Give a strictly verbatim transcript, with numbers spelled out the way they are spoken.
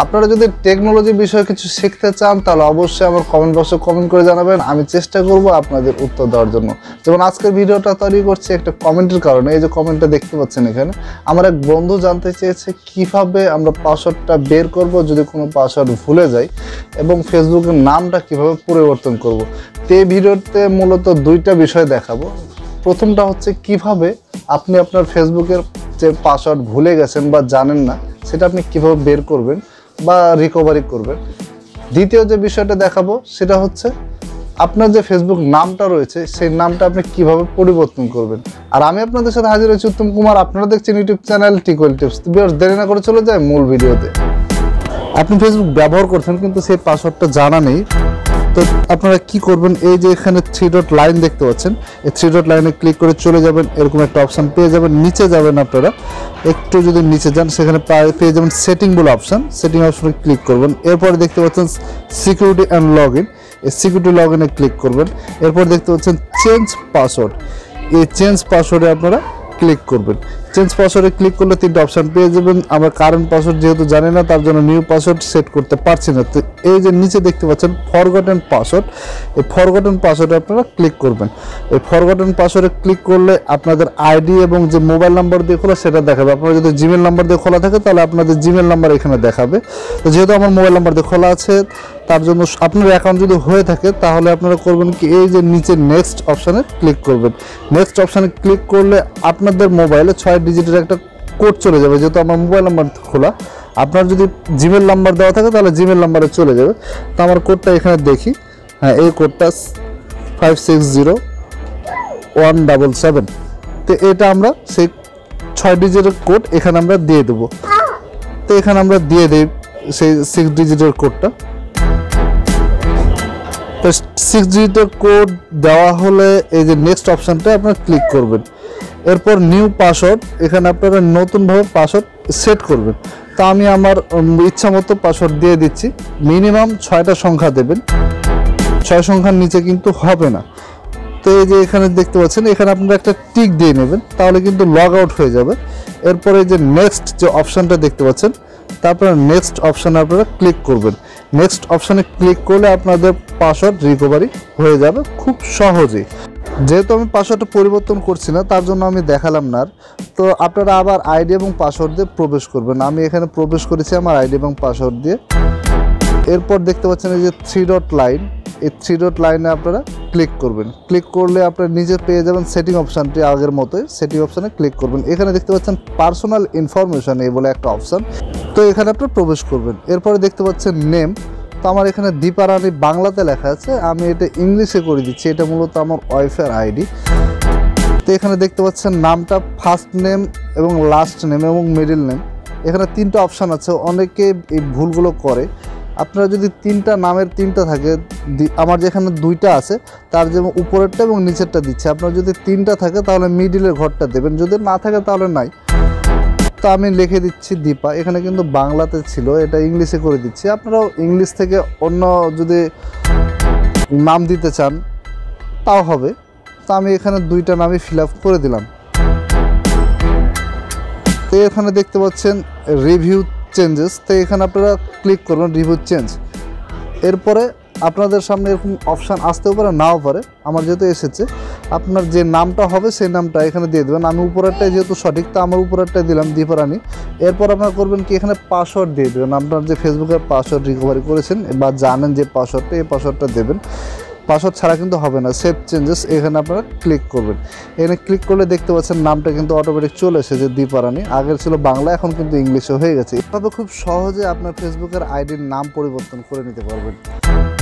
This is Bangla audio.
আপনারা যদি টেকনোলজি বিষয়ে কিছু শিখতে চান তাহলে অবশ্যই আমার কমেন্ট বক্সে কমেন্ট করে জানাবেন, আমি চেষ্টা করব আপনাদের উত্তর দেওয়ার জন্য। যেমন আজকের ভিডিওটা তৈরি করছি একটা কমেন্টের কারণে। এই যে কমেন্টটা দেখতে পাচ্ছেন এখানে, আমার এক বন্ধু জানতে চেয়েছে কিভাবে আমরা পাসওয়ার্ডটা বের করব যদি কোনো পাসওয়ার্ড ভুলে যাই, এবং ফেসবুকের নামটা কিভাবে পরিবর্তন করব। তো এই ভিডিওতে মূলত দুইটা বিষয় দেখাবো। প্রথমটা হচ্ছে কিভাবে আপনি আপনার ফেসবুকের যে পাসওয়ার্ড ভুলে গেছেন বা জানেন না সেটা আপনি কিভাবে বের করবেন বা রিকভারি করবেন। দ্বিতীয় যে বিষয়টা দেখাবো সেটা হচ্ছে আপনার যে ফেসবুক নামটা রয়েছে সেই নামটা আপনি কিভাবে পরিবর্তন করবেন। আর আমি আপনাদের সাথে হাজির হয়েছি উত্তম কুমার, আপনারা দেখছেন ইউটিউব চ্যানেল টিকওয়েল টিপস। দেরি না করে চলে যায় মূল ভিডিওতে। আপনি ফেসবুক ব্যবহার করছেন কিন্তু সেই পাসওয়ার্ডটা জানা নেই, তো আপনারা কি করবেন, এই যে এখানে থ্রি ডট লাইন দেখতে পাচ্ছেন, এই থ্রি ডট লাইনে ক্লিক করে চলে যাবেন, এরকম একটা অপশান পেয়ে যাবেন। নিচে যাবেন, আপনারা একটু যদি নিচে যান সেখানে পেয়ে যাবেন সেটিং বলে অপশান, সেটিং অপশানে ক্লিক করবেন। এরপরে দেখতে পাচ্ছেন সিকিউরিটি অ্যান্ড লগ ইন, এই সিকিউরিটি লগ ইনে ক্লিক করবেন। এরপর দেখতে পাচ্ছেন চেঞ্জ পাসওয়ার্ড, এই চেঞ্জ পাসওয়ার্ডে আপনারা ক্লিক করবেন। চেঞ্জ পাসওয়ার্ডে ক্লিক করলে তিনটা অপশান পেয়ে যাবেন। আমরা কারেন্ট পাসওয়ার্ড যেহেতু জানি না তার জন্য নিউ পাসওয়ার্ড সেট করতে পারছি না, তো এই যে নিচে দেখতে পাচ্ছেন ফরগটেন পাসওয়ার্ড, এই ফরগটেন পাসওয়ার্ডে আপনারা ক্লিক করবেন। এই ফরগটেন পাসওয়ার্ডে ক্লিক করলে আপনাদের আইডি এবং যে মোবাইল নাম্বার দিয়ে খোলা সেটা দেখাবে। আপনারা যদি জিমেল নাম্বার দিয়ে খোলা থাকে তাহলে আপনাদের জিমেল নাম্বার এখানে দেখাবে। তো যেহেতু আমার মোবাইল নাম্বার দিয়ে খোলা আছে তার জন্য আপনার অ্যাকাউন্ট যদি হয়ে থাকে তাহলে আপনারা করবেন কি, এই যে নিচে নেক্সট অপশানে ক্লিক করবেন। নেক্সট অপশানে ক্লিক করলে আপনাদের মোবাইলে ছয় ডিজিটের একটা কোড চলে যাবে। যেহেতু আমার মোবাইল নাম্বার খোলা, আপনার যদি জিমেল নাম্বার দেওয়া থাকে তাহলে জিমেল নাম্বারে চলে যাবে। তো আমার কোডটা এখানে দেখি, হ্যাঁ এই কোডটা five six zero one double seven. তো এটা আমরা সেই ছয় ডিজিটের কোড এখানে আমরা দিয়ে দেবো। তো এখানে আমরা দিয়ে দিই সেই সিক্স ডিজিটের কোডটা। তো সিক্স ডিজিটের কোড দেওয়া হলে এই যে নেক্সট অপশানটা আপনারা ক্লিক করবেন। এরপর নিউ পাসওয়ার্ড, এখানে আপনারা নতুনভাবে পাসওয়ার্ড সেট করবেন। তো আমি আমার ইচ্ছা মতো পাসওয়ার্ড দিয়ে দিচ্ছি। মিনিমাম ছয়টা সংখ্যা দেবেন, ছয় সংখ্যার নিচে কিন্তু হবে না। তো এই যে এখানে দেখতে পাচ্ছেন, এখানে আপনারা একটা টিক দিয়ে নেবেন, তাহলে কিন্তু লগ আউট হয়ে যাবে। এরপরে যে নেক্সট যে অপশানটা দেখতে পাচ্ছেন, তারপরে নেক্সট অপশানে আপনারা ক্লিক করবেন। নেক্সট অপশানে ক্লিক করলে আপনাদের পাসওয়ার্ড রিকভারি হয়ে যাবে খুব সহজেই। যেহেতু আমি পাসওয়ার্ডটা পরিবর্তন করছি না তার জন্য আমি দেখালাম না। তো আপনারা আবার আইডি এবং পাসওয়ার্ড দিয়ে প্রবেশ করবেন। আমি এখানে প্রবেশ করেছি আমার আইডি এবং পাসওয়ার্ড দিয়ে। এরপর দেখতে পাচ্ছেন এই যে থ্রি ডট লাইন, এই থ্রি ডট লাইনে আপনারা ক্লিক করবেন। ক্লিক করলে আপনারা নিজে পেয়ে যাবেন সেটিং অপশানটি আগের মতোই। সেটিং অপশানে ক্লিক করবেন। এখানে দেখতে পাচ্ছেন পার্সোনাল ইনফরমেশন এই বলে একটা অপশান, তো এখানে আপনারা প্রবেশ করবেন। এরপরে দেখতে পাচ্ছেন নেম, তো আমার এখানে দীপা রানী বাংলাতে লেখা আছে, আমি এটা ইংলিশে করে দিচ্ছি। এটা মূলত আমার ওয়াইফের আইডি। তো এখানে দেখতে পাচ্ছেন নামটা ফার্স্ট নেম এবং লাস্ট নেম এবং মিডল নেম, এখানে তিনটা অপশান আছে। অনেকে এই ভুলগুলো করে। আপনারা যদি তিনটা নামের তিনটা থাকে, আমার যেখানে দুইটা আছে তার যেমন উপরেরটা এবং নিচেরটা দিচ্ছে, আপনার যদি তিনটা থাকে তাহলে মিডিলের ঘরটা দেবেন, যদি না থাকে তাহলে নাই। তো আমি লিখে দিচ্ছি দীপা, এখানে কিন্তু বাংলাতে ছিল, এটা ইংলিশে করে দিচ্ছি। আপনারাও ইংলিশ থেকে অন্য যদি নাম দিতে চান তাও হবে। তো আমি এখানে দুইটা নামই ফিল আপ করে দিলাম। তো এখানে দেখতে পাচ্ছেন রিভিউ চেঞ্জেস, তো এখানে আপনারা ক্লিক করবেন রিভিউ চেঞ্জ। এরপরে আপনাদের সামনে এরকম অপশান আসতেও পারে নাও পারে, আমার যেহেতু এসেছে আপনার যে নামটা হবে সেই নামটা এখানে দিয়ে দেবেন। আমি উপরেরটাই যেহেতু সঠিক তো আমার উপরেরটাই দিলাম দীপা রানী। এরপর আপনারা করবেন কি, এখানে পাসওয়ার্ড দিয়ে দেবেন। আপনার যে ফেসবুকের পাসওয়ার্ড রিকভারি করেছেন বা জানেন যে পাসওয়ার্ডটা, এই পাসওয়ার্ডটা দেবেন। পাসওয়ার্ড ছাড়া কিন্তু হবে না। সেভ চেঞ্জেস এখানে আপনারা ক্লিক করবেন। এখানে ক্লিক করলে দেখতে পাচ্ছেন নামটা কিন্তু অটোমেটিক চলে এসেছে দীপা রানী, আগের ছিল বাংলা এখন কিন্তু ইংলিশে হয়ে গেছে। এভাবে খুব সহজে আপনার ফেসবুকের আইডির নাম পরিবর্তন করে নিতে পারবেন।